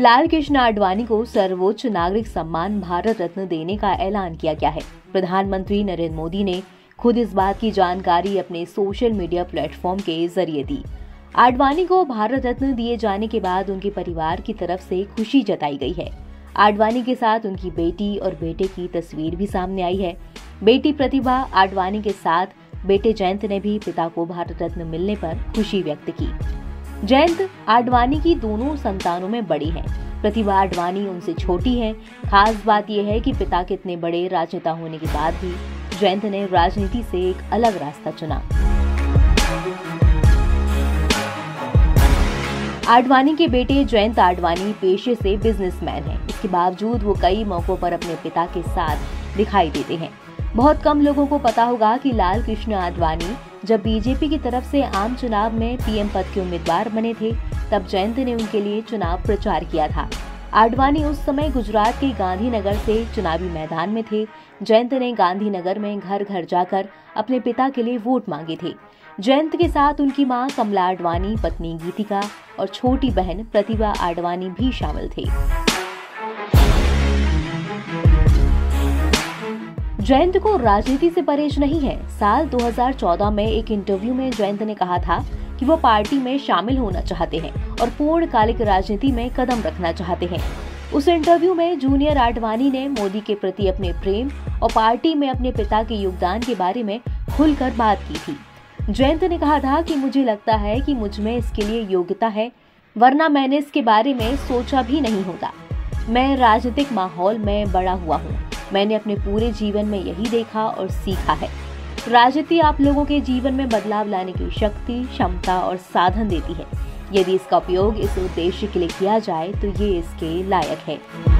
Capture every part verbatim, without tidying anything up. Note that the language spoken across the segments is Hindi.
लाल कृष्ण आडवाणी को सर्वोच्च नागरिक सम्मान भारत रत्न देने का ऐलान किया गया है। प्रधानमंत्री नरेंद्र मोदी ने खुद इस बात की जानकारी अपने सोशल मीडिया प्लेटफॉर्म के जरिए दी। आडवाणी को भारत रत्न दिए जाने के बाद उनके परिवार की तरफ से खुशी जताई गई है। आडवाणी के साथ उनकी बेटी और बेटे की तस्वीर भी सामने आई है। बेटी प्रतिभा आडवाणी के साथ बेटे जयंत ने भी पिता को भारत रत्न मिलने पर खुशी व्यक्त की। जयंत आडवाणी की दोनों संतानों में बड़ी हैं। प्रतिभा आडवाणी उनसे छोटी है। खास बात यह है कि पिता के इतने बड़े राजनेता होने के बाद भी जयंत ने राजनीति से एक अलग रास्ता चुना। आडवाणी के बेटे जयंत आडवाणी पेशे से बिजनेसमैन हैं। इसके बावजूद वो कई मौकों पर अपने पिता के साथ दिखाई देते हैं। बहुत कम लोगों को पता होगा कि लाल कृष्ण आडवाणी जब बीजेपी की तरफ से आम चुनाव में पीएम पद के उम्मीदवार बने थे, तब जयंत ने उनके लिए चुनाव प्रचार किया था। आडवाणी उस समय गुजरात के गांधीनगर से चुनावी मैदान में थे। जयंत ने गांधीनगर में घर घर जाकर अपने पिता के लिए वोट मांगे थे। जयंत के साथ उनकी मां कमला आडवाणी, पत्नी गीतिका और छोटी बहन प्रतिभा आडवाणी भी शामिल थे। जयंत को राजनीति से परहेज नहीं है। साल दो हज़ार चौदह में एक इंटरव्यू में जयंत ने कहा था कि वो पार्टी में शामिल होना चाहते हैं और पूर्णकालिक राजनीति में कदम रखना चाहते हैं। उस इंटरव्यू में जूनियर आडवाणी ने मोदी के प्रति अपने प्रेम और पार्टी में अपने पिता के योगदान के बारे में खुलकर बात की थी। जयंत ने कहा था कि मुझे लगता है कि मुझ में इसके लिए योग्यता है, वरना मैंने इसके बारे में सोचा भी नहीं होता। मैं राजनीतिक माहौल में बड़ा हुआ हूँ। मैंने अपने पूरे जीवन में यही देखा और सीखा है। राजनीति आप लोगों के जीवन में बदलाव लाने की शक्ति, क्षमता और साधन देती है। यदि इसका उपयोग इस उद्देश्य के लिए किया जाए तो ये इसके लायक है।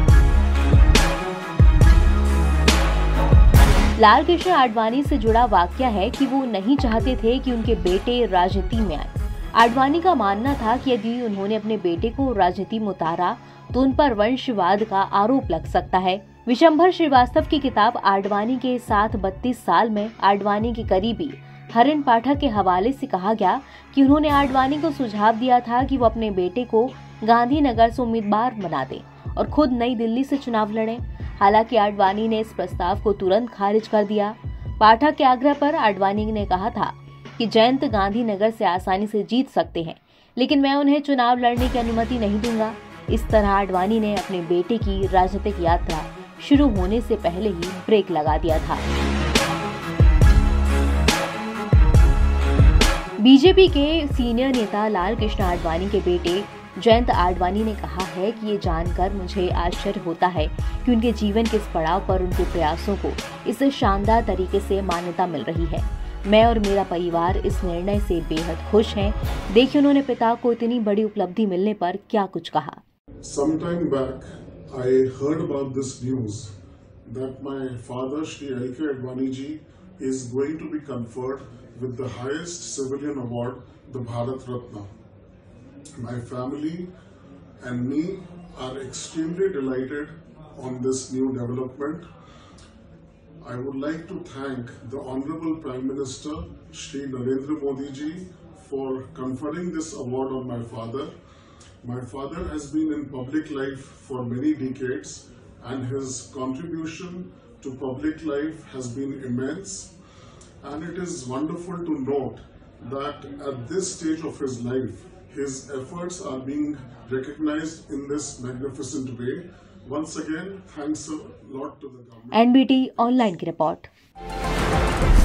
लाल कृष्ण आडवाणी से जुड़ा वाकया है कि वो नहीं चाहते थे कि उनके बेटे राजनीति में आए। आडवाणी का मानना था कि यदि उन्होंने अपने बेटे को राजनीति में उतारा तो उन पर वंशवाद का आरोप लग सकता है। विशंभर श्रीवास्तव की किताब आडवाणी के साथ बत्तीस साल में आडवाणी के करीबी हरिन पाठक के हवाले से कहा गया कि उन्होंने आडवाणी को सुझाव दिया था कि वो अपने बेटे को गांधीनगर से उम्मीदवार बना दें और खुद नई दिल्ली से चुनाव लड़ें। हालांकि आडवाणी ने इस प्रस्ताव को तुरंत खारिज कर दिया। पाठक के आग्रह पर आडवाणी ने कहा था कि जयंत गांधीनगर से आसानी से जीत सकते हैं, लेकिन मैं उन्हें चुनाव लड़ने की अनुमति नहीं दूंगा। इस तरह आडवाणी ने अपने बेटे की राजनीतिक यात्रा शुरू होने से पहले ही ब्रेक लगा दिया था। बीजेपी के सीनियर नेता लाल कृष्ण आडवाणी के बेटे जयंत आडवाणी ने कहा है कि ये जानकर मुझे आश्चर्य होता है कि उनके जीवन के इस पड़ाव पर उनके प्रयासों को इस शानदार तरीके से मान्यता मिल रही है। मैं और मेरा परिवार इस निर्णय से बेहद खुश हैं। देखिए उन्होंने पिता को इतनी बड़ी उपलब्धि मिलने पर क्या कुछ कहा। Some time back, I heard about this news that my father, Shri L K Advani ji, is going to be conferred with the highest civilian award, the Bharat Ratna. My family and me are extremely delighted on this new development. I would like to thank the Honorable Prime Minister, Shri Narendra Modi ji, for conferring this award on my father. My father has been in public life for many decades and his contribution to public life has been immense, and it is wonderful to note that at this stage of his life, his efforts are being recognized in this magnificent way. Once again, thanks a lot to the government. N B T online की रिपोर्ट।